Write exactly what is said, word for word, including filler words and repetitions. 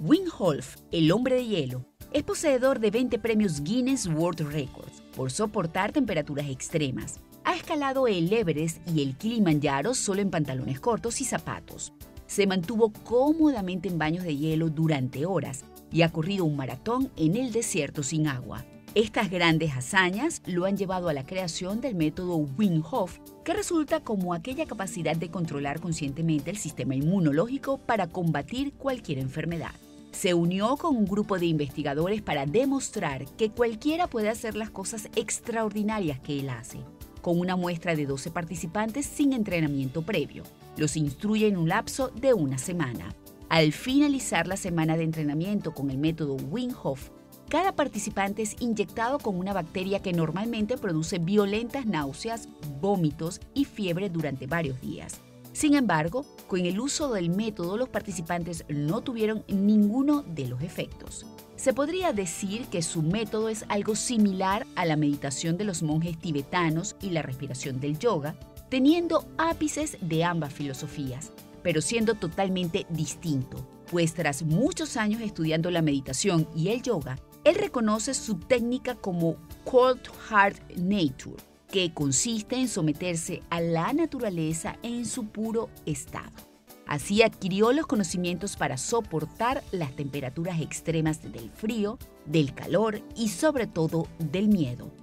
Wim Hof, el hombre de hielo, es poseedor de veinte premios Guinness World Records por soportar temperaturas extremas. Ha escalado el Everest y el Kilimanjaro solo en pantalones cortos y zapatos. Se mantuvo cómodamente en baños de hielo durante horas y ha corrido un maratón en el desierto sin agua. Estas grandes hazañas lo han llevado a la creación del método Wim Hof, que resulta como aquella capacidad de controlar conscientemente el sistema inmunológico para combatir cualquier enfermedad. Se unió con un grupo de investigadores para demostrar que cualquiera puede hacer las cosas extraordinarias que él hace, con una muestra de doce participantes sin entrenamiento previo. Los instruye en un lapso de una semana. Al finalizar la semana de entrenamiento con el método Wim Hof, cada participante es inyectado con una bacteria que normalmente produce violentas náuseas, vómitos y fiebre durante varios días. Sin embargo, con el uso del método, los participantes no tuvieron ninguno de los efectos. Se podría decir que su método es algo similar a la meditación de los monjes tibetanos y la respiración del yoga, teniendo ápices de ambas filosofías, pero siendo totalmente distinto, pues tras muchos años estudiando la meditación y el yoga, él reconoce su técnica como Cold Hard Nature, que consiste en someterse a la naturaleza en su puro estado. Así adquirió los conocimientos para soportar las temperaturas extremas del frío, del calor y sobre todo del miedo.